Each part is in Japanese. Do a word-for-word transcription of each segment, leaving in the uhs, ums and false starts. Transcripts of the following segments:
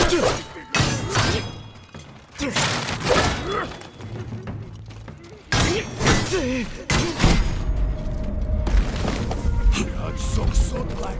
約束すんなよ。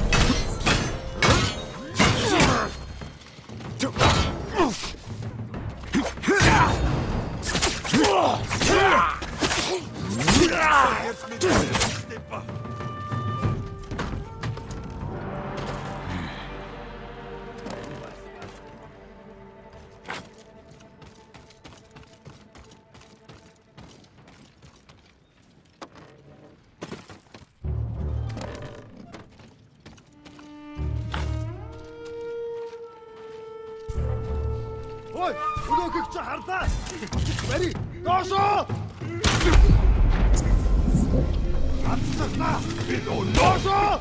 Ой, өнөөхийг чи харлаа. Бари, доошоо. Атсахна. Доошоо.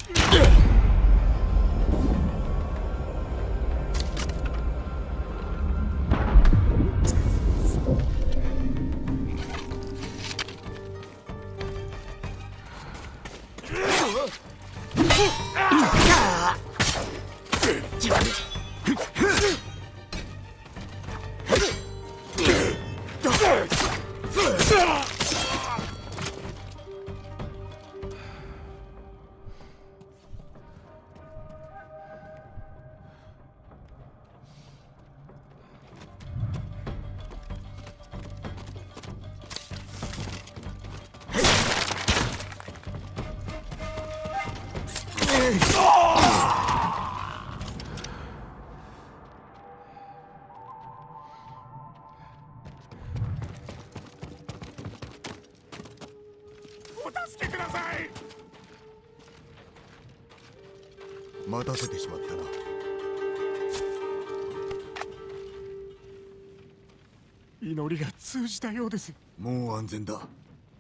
待たせてしまったな。 祈りが通じたようです。 もう安全だ。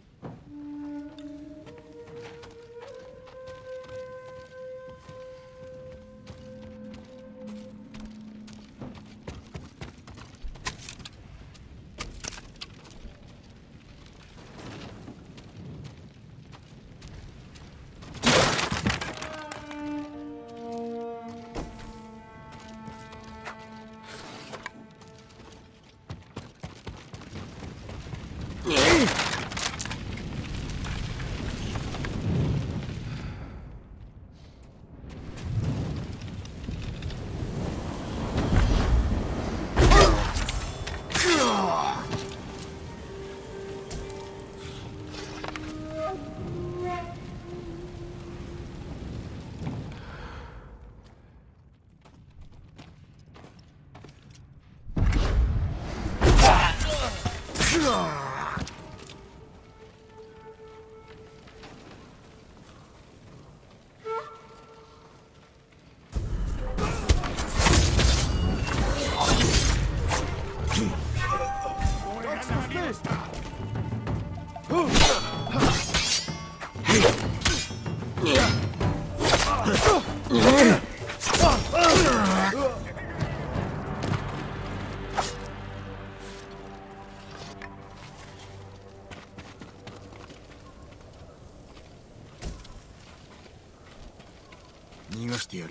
逃がしてやる。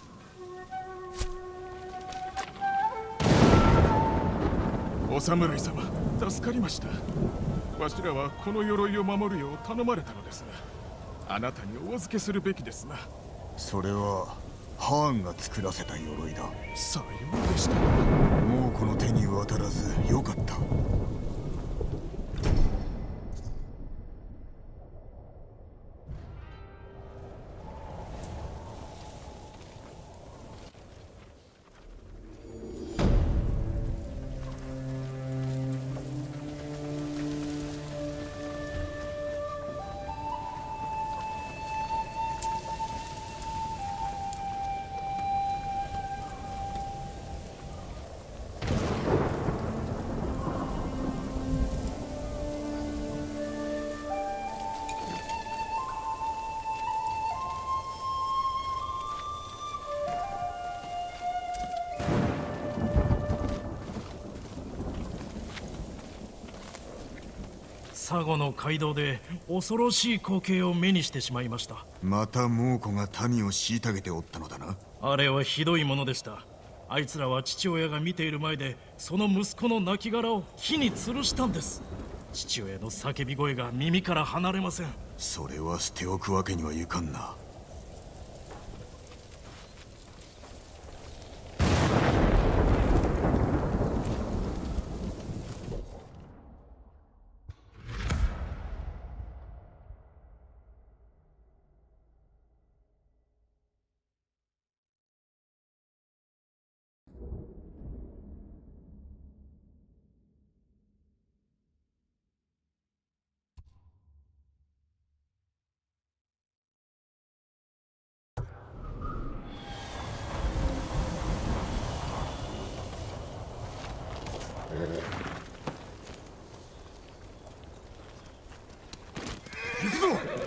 お侍様、助かりました。わしらはこの鎧を守るよう頼まれたのですが、あなたにお預けするべきですな。 それはハーンが作らせた鎧だ。 さようでした。 もうこの手に渡らずよかった。 佐護の街道で恐ろしい光景を目にしてしまいました。 また猛虎が民を虐げておったのだな。 あれはひどいものでした。 あいつらは父親が見ている前でその息子の亡骸を火に吊るしたんです。父親の叫び声が耳から離れません。 それは捨ておくわけにはいかんな。行くぞ。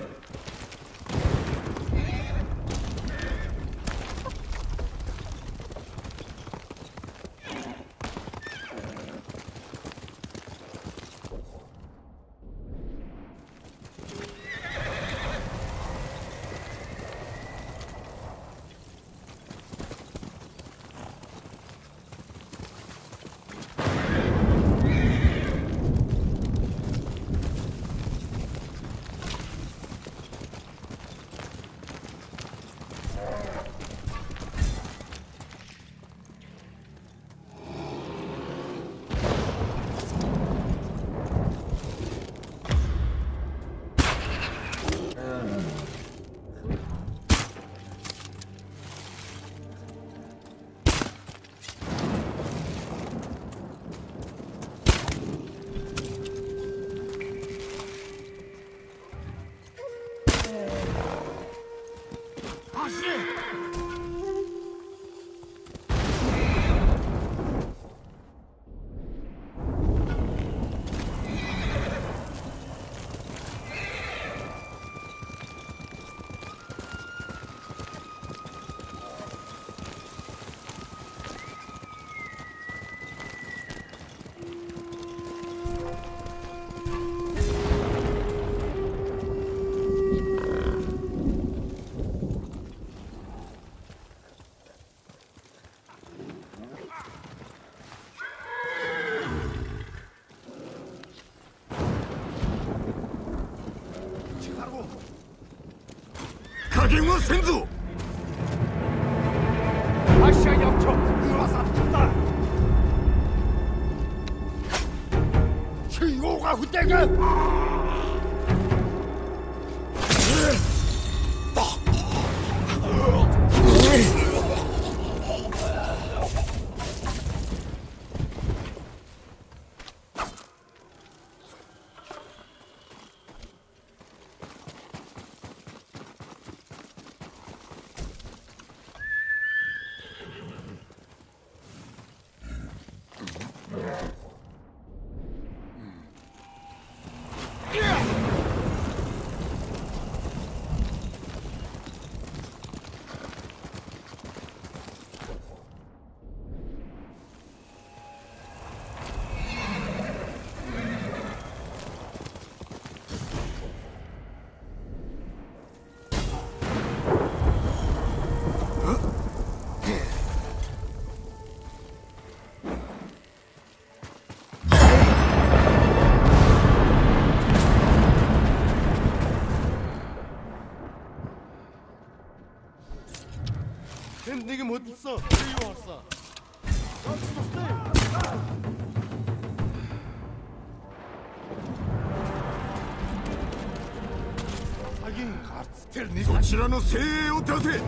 加減はせんぞ。中央が降っていく。 내게 못 있어. 이리 왔어. 하긴 가스텔니 そちらの精鋭を出せ。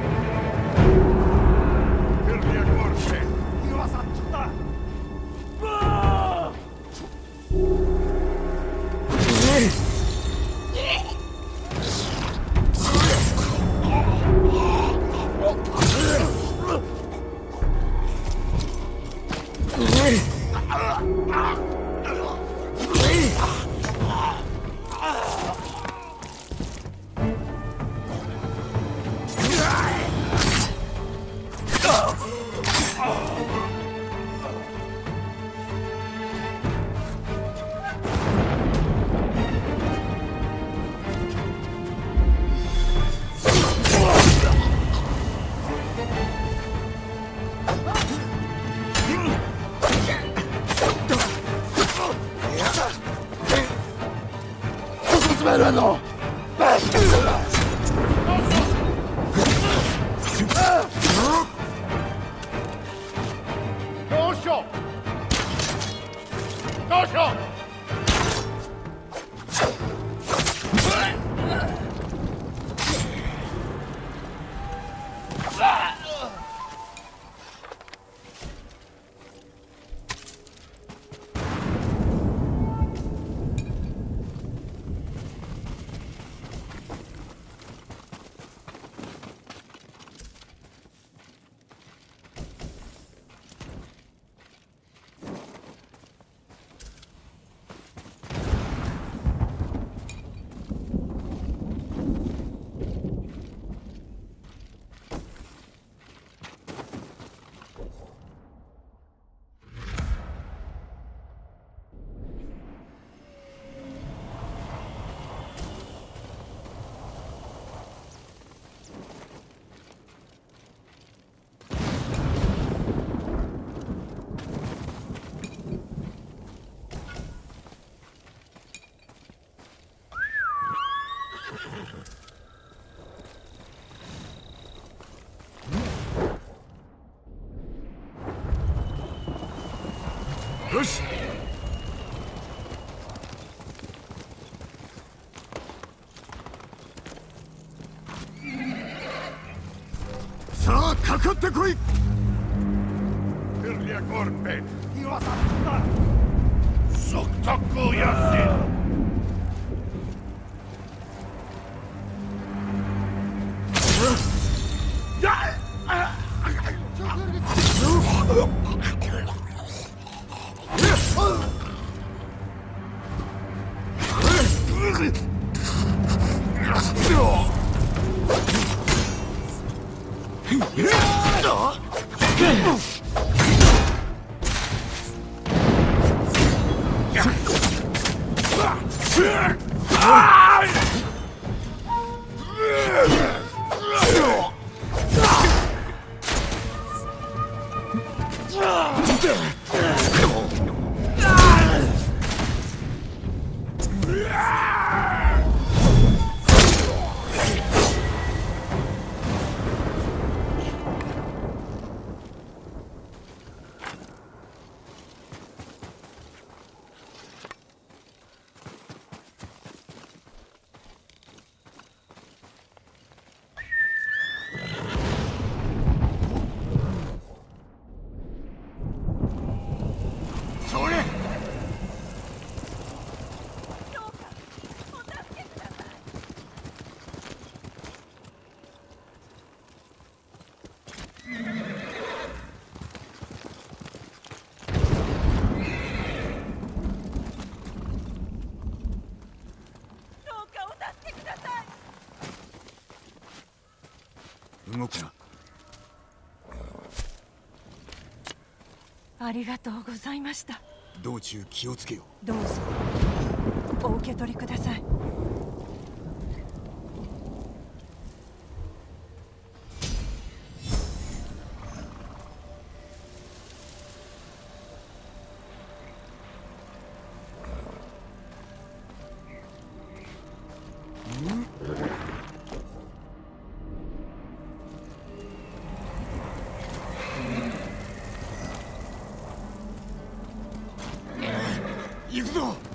델리아니 모르세. 이리 와서 쳤다. めるの。 どうしようどうしようよし。さあかかってこい。 Hyviä korppeja! Kilasattaa! Soktakku Jassi! 動くな。 ありがとうございました。 道中気をつけよどうぞお受け取りください。 う。行くぞ。